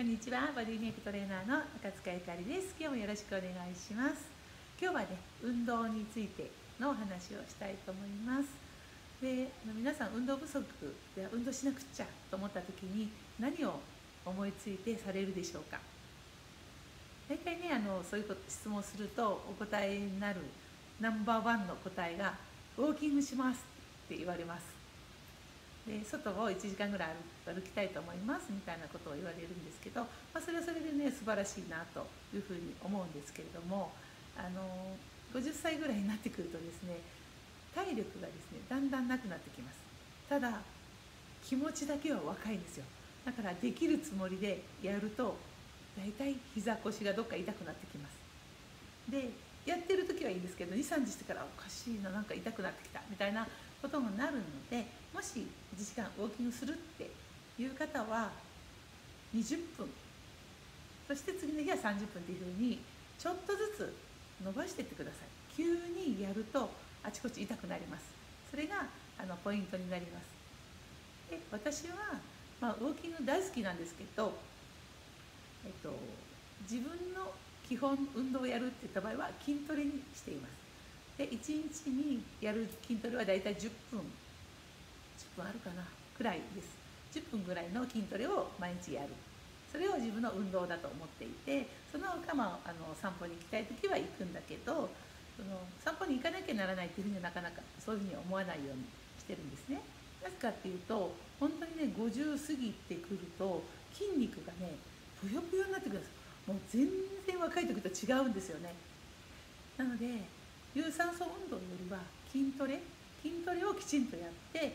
んにちは。ボディメイクトレーナーの赤塚ゆかりです。今日もよろしくお願いします。今日はね、運動についてのお話をしたいと思います。で、皆さん運動不足で運動しなくちゃと思った時に何を思いついてされるでしょうか。大体ね、そういう質問をするとお答えになるナンバーワンの答えがウォーキングしますって言われます。で外を1時間ぐらい歩きたいと思いますみたいなことを言われるんですけど、それはそれでね素晴らしいなというふうに思うんですけれども、50歳ぐらいになってくるとですね、体力がですねだんだんなくなってきます。ただ気持ちだけは若いんですよ。だからできるつもりでやるとだいたい膝腰がどっか痛くなってきます。でやってる時はいいんですけど、23日してからおかしいな、なんか痛くなってきたみたいなこともなるので、もし1時間ウォーキングするっていう方は20分、そして次の日は30分っていうふうにちょっとずつ伸ばしていってください。急にやるとあちこち痛くなります。それがポイントになります。で私は、ウォーキング大好きなんですけど、自分の基本運動をやるっていった場合は筋トレにしています。で1日にやる筋トレはだいたい10分あるかなくらいです。10分ぐらいの筋トレを毎日やる、それを自分の運動だと思っていて、その他散歩に行きたい時は行くんだけど、散歩に行かなきゃならないっていうふうにはなかなかそういうふうに思わないようにしてるんですね。なぜかっていうと、本当にね50過ぎてくると筋肉がねぷよぷよになってくるんです。もう全然若い時と違うんですよね。なので有酸素運動よりは筋トレをきちんとやって、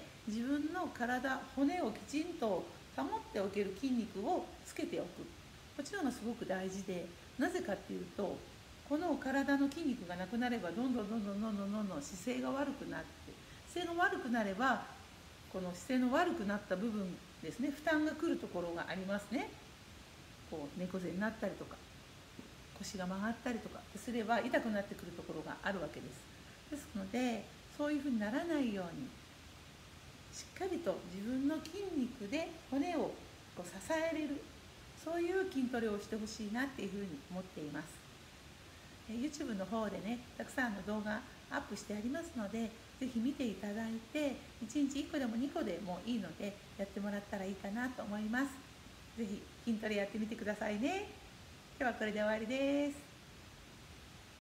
自分の体骨をきちんと保っておける筋肉をつけておく、こちらがすごく大事で、なぜかっていうと、この体の筋肉がなくなればどんどん姿勢が悪くなって、姿勢が悪くなればこの姿勢の悪くなった部分ですね、負担がくるところがありますね。こう猫背になったりとか腰が曲がったりとかすれば痛くなってくるところがあるわけです。ですのでそういうふうにならないように、しっかりと自分の筋肉で骨をこう支えれる、そういう筋トレをしてほしいなっていうふうに思っています。YouTube の方でねたくさんの動画アップしてありますので、ぜひ見ていただいて、1日1個でも2個でもいいのでやってもらったらいいかなと思います。ぜひ筋トレやってみてくださいね。今日はこれで終わりです。